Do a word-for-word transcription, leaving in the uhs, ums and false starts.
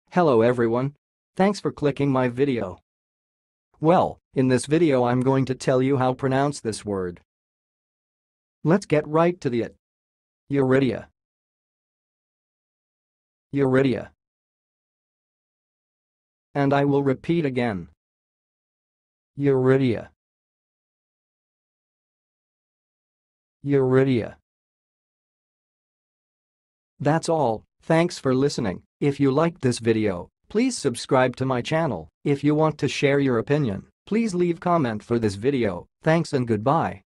Hello everyone. Thanks for clicking my video. Well, in this video I'm going to tell you how to pronounce this word. Let's get right to the it. Yuridia. Yuridia. And I will repeat again. Yuridia. Yuridia. That's all. Thanks for listening. If you liked this video, please subscribe to my channel. If you want to share your opinion, please leave comment for this video. Thanks and goodbye.